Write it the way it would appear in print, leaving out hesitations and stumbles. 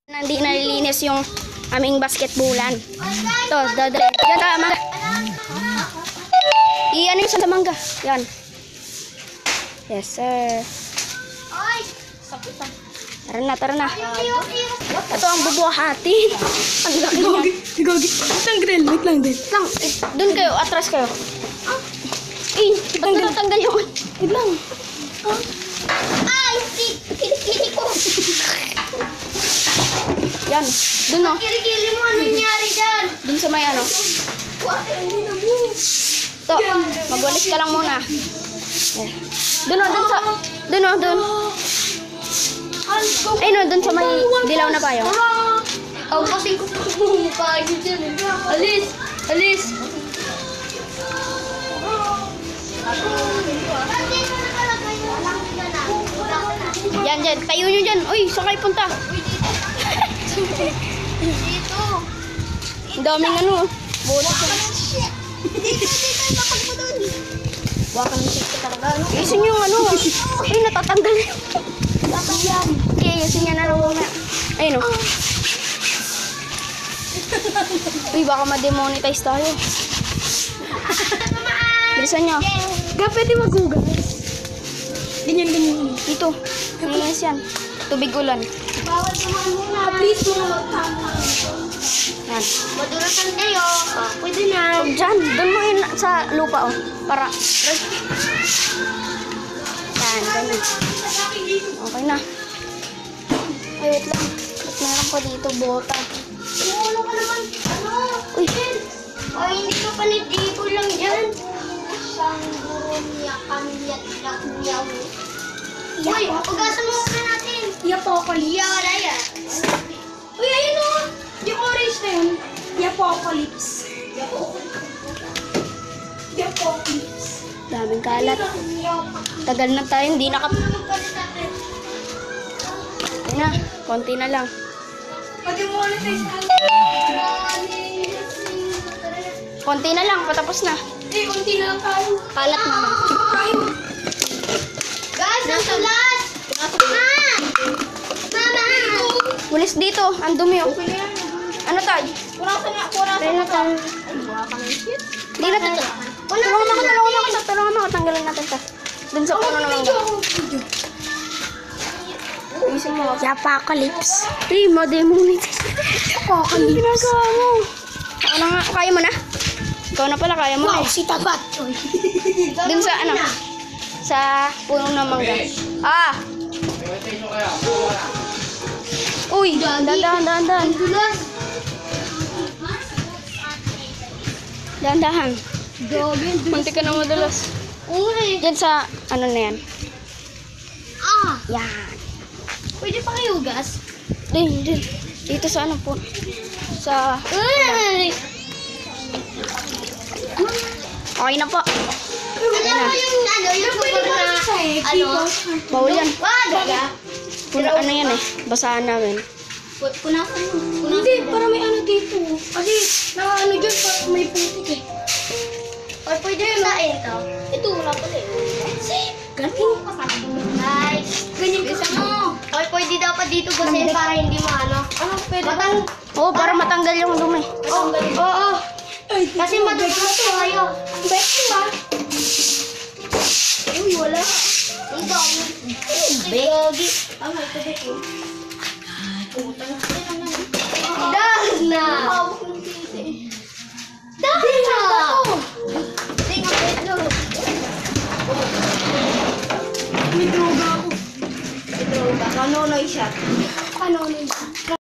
Hindi nalilinis yung aming basketballan. Ito, dadre. Diyan ka, mangga. Iyan yung sa mangga. Yan. Yes, sir. Tara na, tara na. Ito ang bubuhatin. Ang laki niya. Gagi. Isang grill. Wait lang din. Lang, doon kayo, atras kayo. Ba't natanggal yung... Wait lang. Ay, kilikili ko. Yan, doon o. Kilikili mo, ano nangyari dyan? Doon sa may ano. Ito, magwalis ka lang muna. Eh. Doon o, doon sa... Doon o, doon. Ay no, doon sa may dilaw na payo. Ako kasi ko pumupagod dyan. Alis! Alis! Yan, dyan. Tayo nyo dyan. Uy, saan kayo punta? Dito! Ang daming ano. Bola. Dito, lapag mo doon. Waka ng shit ka talaga. Isin yung ano. Ay, natatanggal. Lapag yan. Okay, isin niya na lang muna. Ayun o. Uy, baka ma-demonetize tayo. Bilisan nyo. Ga, pwede maghugas. Ganyan, ganyan. Dito. Nilinis yan. Tubig ulan. Bawal naman muna. Please, mga magtama. Yan. Madurasan kayo. Pwede na. Diyan. Doon mo yun sa lupa o. Para. Yan. Ganun. Okay na. Ay, wait lang. Ba't meron pa dito bota? Ano ka naman? Ano? Uy. Ay, hindi ka pa nitigo lang dyan. Siyang guro niya kami niya niyaw. Uy, ugasan mo muna natin. Yapocalypse. Iya, wala yan. Uy, ayun o. Yung orange na yun. Yapocalypse. Yapocalypse. Daming kalat. Tagal na tayo. Hindi nakap... Ayun na. Konti na lang. Pwede mo ulit tayo sa Konti na lang. Patapos na. Eh, konti na lang tayo. Kalat naman. Tayo. Guys, ang sulat! Ma! Mama! Walis dito. Ang dumi o. Ano tayo? Purasan nga, purasan. Tayo na tayo. Hindi na tayo. Tulungan mo ako. Tanggalin natin ito. Dun sa puno naman. Isin mo. Yapocalypse. Hey, ma-demonetize. Yapocalypse. Ginagawa mo. Ako na nga. Kaya mo na? Ikaw na pala. Kaya mo na. Wow, si Tabat. Dun sa ano? Sa puno ng mangga. Ah! Uy! Dahan-dahan. Dahan-dahan. Munti ka na madulas. Uy! Diyan sa ano na yan. Ah! Yan. Pwede pa kayo gas? Din. Dito sa ano po. Sa... Uy! Okay na po. Alam mo yung ano, yung kapag na ano? Bawal yan. Wag! Puno, ano yan eh. Basahan namin. Punasan mo. Hindi, para may ano dito. Kasi, ano dyan, may putik eh. Or pwede yung lain to. Ito, wala pala eh. Ganun. Nice. Ganyan Bisa kasi. mo. Or pwede dapat dito kasi para hindi mo ano. Ano, pwede ba? Oo, para matanggal yung dumi. Oo. Ay, Kasi madudulas ko kayo. bet mo ba? Uy, wala. Ang dami. Begi. Ang may tubig eh. Dahil na. Dahil na. Tingnan mo. May droga ako. Kanonoy siya. Ano,